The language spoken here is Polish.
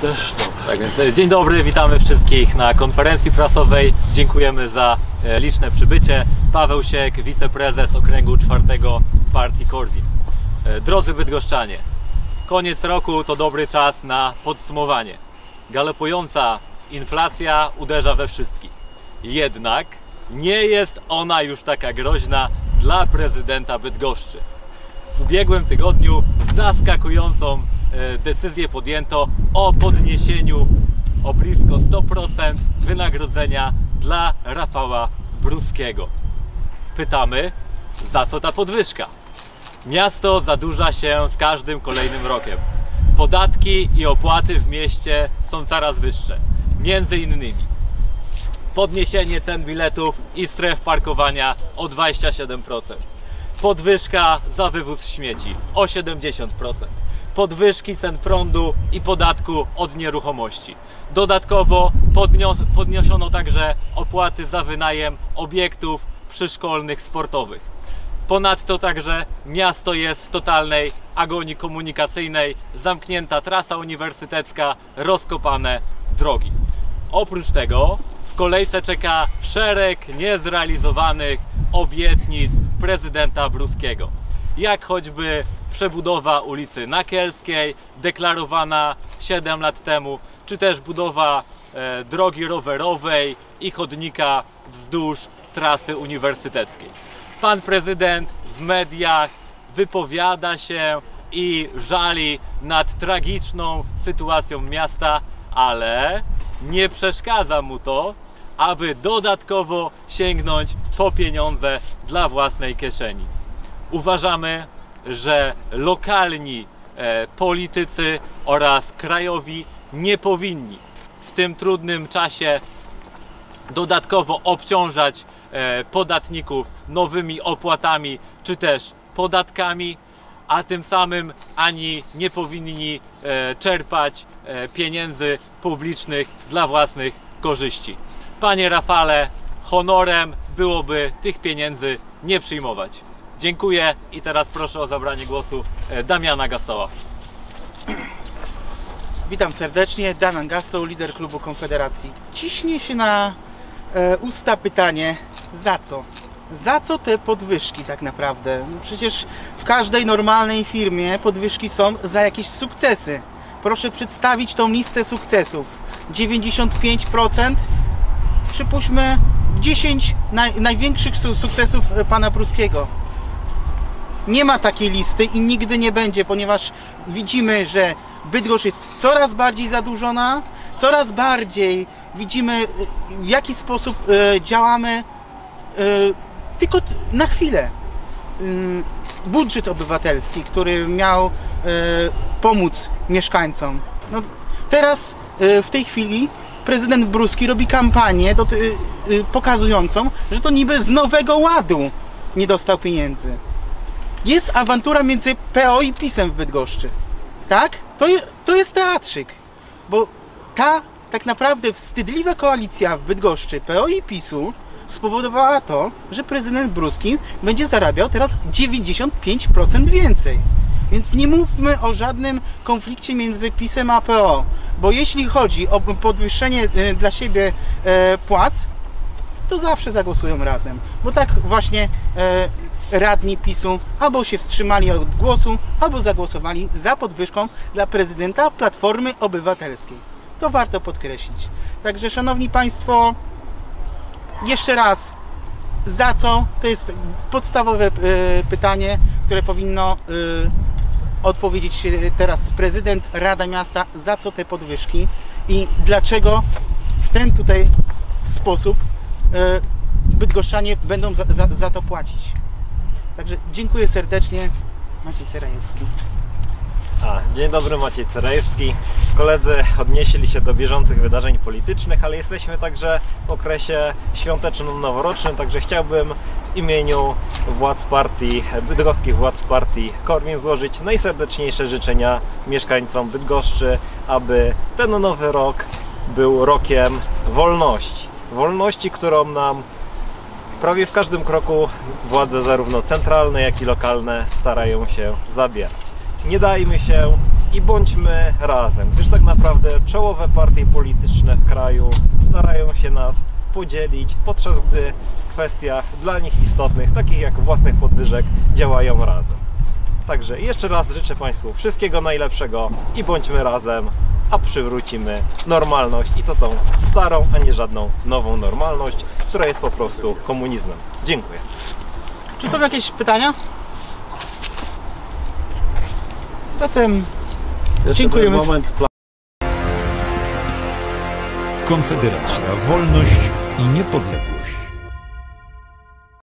też dobrze. Tak więc dzień dobry, witamy wszystkich na konferencji prasowej. Dziękujemy za liczne przybycie. Paweł Siek, wiceprezes okręgu 4 partii Korwin. Drodzy bydgoszczanie, koniec roku to dobry czas na podsumowanie. Galopująca inflacja uderza we wszystkich. Jednak nie jest ona już taka groźna dla prezydenta Bydgoszczy. W ubiegłym tygodniu zaskakującą decyzję podjęto o podniesieniu o blisko 100% wynagrodzenia dla Rafała Bruskiego. Pytamy, za co ta podwyżka? Miasto zadłuża się z każdym kolejnym rokiem. Podatki i opłaty w mieście są coraz wyższe. Między innymi podniesienie cen biletów i stref parkowania o 27%. Podwyżka za wywóz śmieci o 70%. Podwyżki cen prądu i podatku od nieruchomości. Dodatkowo podniesiono także opłaty za wynajem obiektów przyszkolnych, sportowych. Ponadto także miasto jest w totalnej agonii komunikacyjnej, zamknięta trasa uniwersytecka, rozkopane drogi. Oprócz tego w kolejce czeka szereg niezrealizowanych obietnic prezydenta Bruskiego. Jak choćby przebudowa ulicy Nakielskiej, deklarowana 7 lat temu, czy też budowa drogi rowerowej i chodnika wzdłuż trasy uniwersyteckiej. Pan prezydent w mediach wypowiada się i żali nad tragiczną sytuacją miasta, ale nie przeszkadza mu to, aby dodatkowo sięgnąć po pieniądze dla własnej kieszeni. Uważamy, że lokalni politycy oraz krajowi nie powinni w tym trudnym czasie dodatkowo obciążać podatników nowymi opłatami czy też podatkami, a tym samym ani nie powinni czerpać pieniędzy publicznych dla własnych korzyści. Panie Rafale, honorem byłoby tych pieniędzy nie przyjmować. Dziękuję i teraz proszę o zabranie głosu Damiana Gastoła. Witam serdecznie, Damian Gastoł, lider klubu Konfederacji. Ciśnie się na usta pytanie, za co? Za co te podwyżki tak naprawdę? No przecież w każdej normalnej firmie podwyżki są za jakieś sukcesy. Proszę przedstawić tą listę sukcesów. 95%, przypuśćmy 10 największych sukcesów pana Bruskiego. Nie ma takiej listy i nigdy nie będzie, ponieważ widzimy, że Bydgoszcz jest coraz bardziej zadłużona, coraz bardziej widzimy, w jaki sposób działamy tylko na chwilę. Budżet obywatelski, który miał pomóc mieszkańcom. No, teraz w tej chwili prezydent Bruski robi kampanię pokazującą, że to niby z Nowego Ładu nie dostał pieniędzy. Jest awantura między PO i PiS-em w Bydgoszczy. Tak? To jest teatrzyk. Bo ta tak naprawdę wstydliwa koalicja w Bydgoszczy PO i PiS-u spowodowała to, że prezydent Bruski będzie zarabiał teraz 95% więcej. Więc nie mówmy o żadnym konflikcie między PiS-em a PO. Bo jeśli chodzi o podwyższenie dla siebie płac, to zawsze zagłosują razem. Bo tak właśnie radni PiS-u albo się wstrzymali od głosu, albo zagłosowali za podwyżką dla prezydenta Platformy Obywatelskiej. To warto podkreślić. Także szanowni państwo, jeszcze raz, za co? To jest podstawowe pytanie, które powinno odpowiedzieć teraz prezydent, Rada Miasta, za co te podwyżki i dlaczego w ten tutaj sposób bydgoszczanie będą za to płacić. Także dziękuję serdecznie. Maciej Cerajewski. Dzień dobry, Maciej Cerajewski. Koledzy odnieśli się do bieżących wydarzeń politycznych, ale jesteśmy także w okresie świąteczno-noworocznym, także chciałbym w imieniu władz partii, bydgoskich władz partii Korwin złożyć najserdeczniejsze życzenia mieszkańcom Bydgoszczy, aby ten nowy rok był rokiem wolności. Wolności, którą nam prawie w każdym kroku władze zarówno centralne, jak i lokalne starają się zabierać. Nie dajmy się i bądźmy razem, gdyż tak naprawdę czołowe partie polityczne w kraju starają się nas podzielić, podczas gdy w kwestiach dla nich istotnych, takich jak własnych podwyżek, działają razem. Także jeszcze raz życzę Państwu wszystkiego najlepszego i bądźmy razem, a przywrócimy normalność i to tą starą, a nie żadną nową normalność, która jest po prostu komunizmem. Dziękuję. Czy są jakieś pytania? Zatem dziękujemy. Konfederacja, wolność i niepodległość.